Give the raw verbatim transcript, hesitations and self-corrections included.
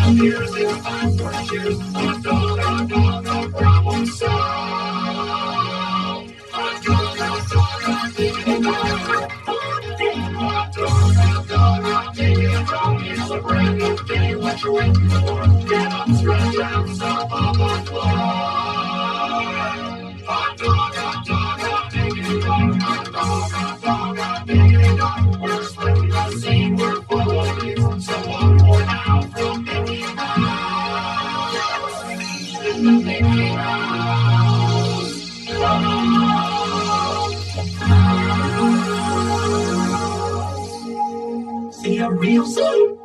five years, in five more years. Hot dog, hot dog, no problem solved. Hot dog, hot dog, hot diggity dog. Hot dog, hot dog, hot diggity dog. It's a brand new day, what you waiting for? Get up, stretch out, stop on the floor. Hot dog, hot dog, hot diggity dog. Hot dog, hot dog, hot diggity dog. We're splitting the scene, we're full of you. So one more now from Mickey Mouse. In the Mickey Mouse. See you real soon.